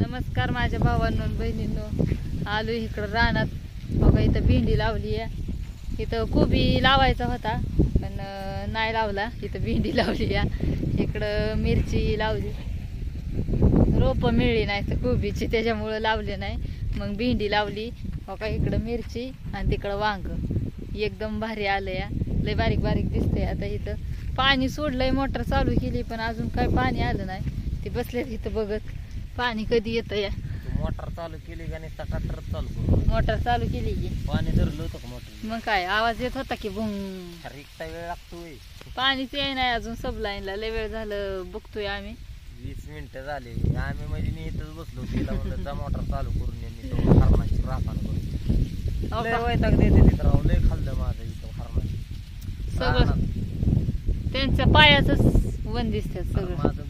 नमस्कार माझ्या भावांनो बहिणींनो, आलो इकडं रानात. बघा इथं भेंडी लावली आहे. इथं कोबी लावायचा होता पण नाही लावला. इथं भेंडी लावली आहे. इकडं मिरची लावली, रोप मिळली नाही तर कोबीची, त्याच्यामुळं लावले नाही. मग भेंडी लावली. बघा इकडं मिरची आणि तिकडं वांग एकदम भारी आलं या. लय बारीक बारीक दिसतंय. आता इथं पाणी सोडलंय, मोटर चालू केली पण अजून काय पाणी आलं नाही. ते बसले इथं बघत पाणी कधी येतं या. मोटर चालू केली का नाही? ट्रॅक्टर चालू करू. मोटर चालू केली की पाणी धरलं होतं का मोटर? मग काय आवाज येत होता की बुंग. रिक्ता वेळ लागतोय. पाणीच येई नाही अजून सब लाईनला. लय वेळ झालं बघतोय आम्ही. 20 मिनिटं झाले आम्ही, म्हणजे मी इथंच बसलो. तिला म्हणलं जा मोटर चालू करून ये, मी तो हरणाची राखण करतो. लय वैताग देते तिथं राव. लय खाल्लं माझं इथं हरणाची सगळं त्यांच्या पायाच वन दिसतात सगळं. माझं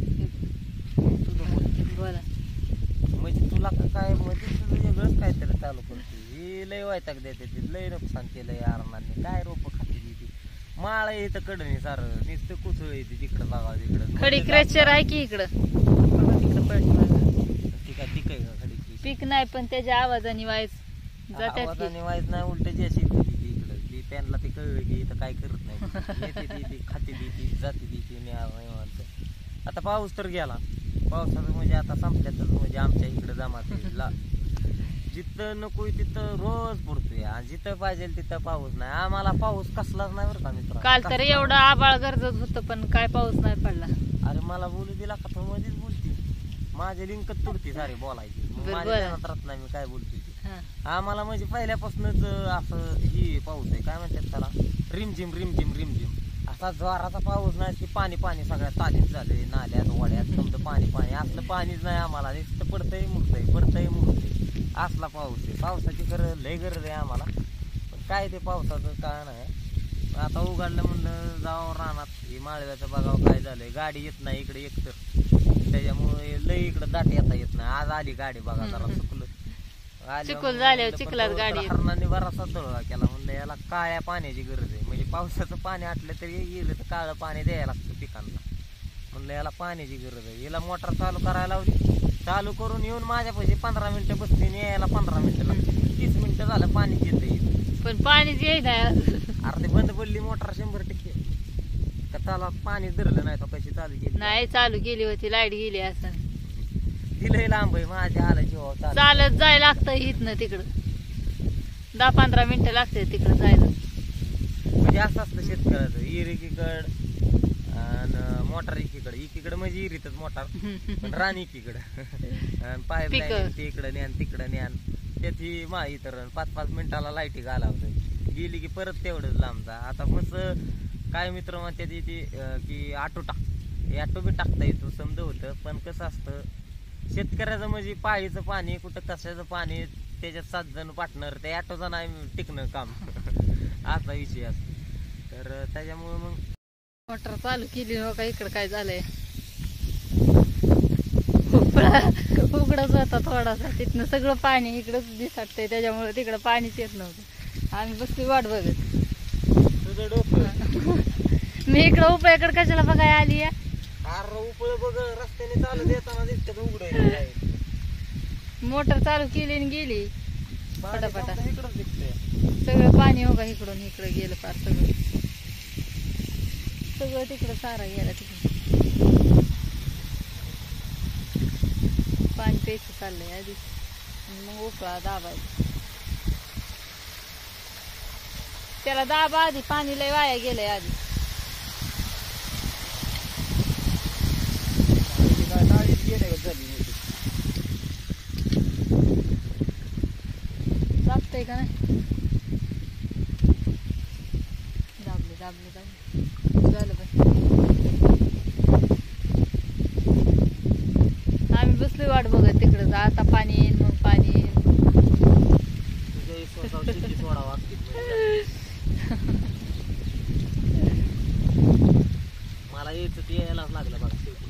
बोला म्हणजे तुला काय म्हणजे तुझं वेगळंच काहीतरी चालू करते. ही लय वैताग देते ती. लय नुकसान केलं या हरणांनी. काय रोप खाते ती. माळ इथं कडणी सारं नुसतं कुचळ येते. तिकडं बघा तिकडं खडी क्रेचर आहे की इकडं. तिकडं ती काय ती काय खडी पीक नाही पण त्याच्या आवाजाने वाईज जातात. आवाजाने वाईज नाही, उलट जशी इकडं ती त्यांना ती कळलं की इथं काय करत नाही. येते ती खाते ती जाते ती निवांत. आता पाऊस तर गेला. पावसाचं म्हणजे आता संपल्यातच म्हणजे आमच्या इकडं जमातीला जिथं नको तिथं रोज पडतोय आणि जिथं पाहिजे तिथं पाऊस नाही. आम्हाला पाऊस कसलाच नाही बरं का मित्र. काल तर एवढं आबाळ गरजत होतं पण काय पाऊस नाही पडला. अरे मला बोलू दिला का तू मध्येच बोलती. माझे लिंक तुडती सारी बोलायची. माझ्या ध्यानात राहत नाही मी काय बोलतोय ते. आम्हाला म्हणजे पहिल्यापासूनच असं ही पाऊस आहे काय म्हणतात त्याला, रिमझिम रिमझिम रिमझिम. असा जोराचा पाऊस नाही की पाणी पाणी सगळ्या तालीत झाले. नाल्यात वड्यात समजा पाणी पाणी. असलं पाणीच नाही आम्हाला. नुसतं पडतंय मुडतंय असला पाऊस आहे. पावसाची गरज लय गरज आहे आम्हाला. पण काय ते पावसाचं काय नाही. आता उघडलं म्हणलं जावं रानात. हे माळव्याचं बघावं काय झालंय. गाडी येत नाही इकडे एकतर, त्याच्यामुळे लय इकडं दाट येत नाही. आज आली गाडी बघा जरा चुकलं. चिखल झाल्यावर चिखलात गाडी हरणाने बराचसा दळवा केला. म्हणलं याला काळ्या पाण्याची गरज आहे. म्हणजे पावसाचं पाणी आटलं तरी गेलं तर काळं पाणी द्यायला लागतं पिकांना. म्हणलं याला पाण्याची गरज आहे. याला मोटर चालू करायला लावली. चालू करून येऊन माझ्यापाशी 15 मिनिटं बसते. यायला 15 मिनिटं लागते. 30 मिनिटं झालं पाणीच येतं. पण पाणीच येई नाही. अर्धे बंद पडली मोटर 100%. का त्याला पाणी धरलं नाही तर कशी चालू केली नाही. चालू केली होती, लाईट गेली असं. तिला लांब आहे माझ्या आला जीवा. चालत जायला लागतं इथनं तिकडं. 10-15 मिनिटं लागते तिकडं जायला. म्हणजे असं असतं शेतकऱ्याचं. इर एकीकड आणि मोटर एकीकडे म्हणजे इरीतच मोटर पण रान एकीकडं. पाईप लाईन इकडं न्यान तिकडं न्यान. त्याची माही तर 5-5 मिनिटाला लाईटी घालावतं. गेली की परत तेवढंच लांबचा. आता मस्त काय मित्र म्हणते ती की ऑटो टाक. ऑटो बी टाकता येतो समज होतं. पण कसं असतं शेतकऱ्याचं म्हणजे पाळीचं पाणी कुठं कशाचं पाणी त्याच्यात 7 जण पार्टनर. ते ऑटोचं नाही टिकणं काम. असा विषय असतो. तर त्याच्यामुळे मग मोटर चालू केली हो का. इकडं काय झालंय, उघडच होता थोडासा. तिथनं सगळं पाणी इकडंच दिसतंय. त्याच्यामुळे तिकडं पाणीच येत नव्हतं. आम्ही बसली वाट बघत. तुझं डोकं मी इकडं उपायाकडे कशाला बघाय आली या. उपळ बघ रस्त्याने चालू देताना दिसतात उघड. मोटर चालू केली आणि गेली पटापटा. इकडंच दिसतंय सगळं पाणी हो का. इकडून इकडं गेलं फार सगळं. सगळं तिकडं सारा गेला. तिकडं पाणी प्यायचं चाललंय आधी. मग उकळा दाबायचं. त्याला दाबा आधी. पाणी लय वाया गेलंय आधी. दाबतंय का नाही. दाबले झालं बाई. आम्ही बसलोय वाट बघत तिकडं. आता पाणी येईन मग पाणी येईन. मला यायचं ते यायलाच लागलं बघा.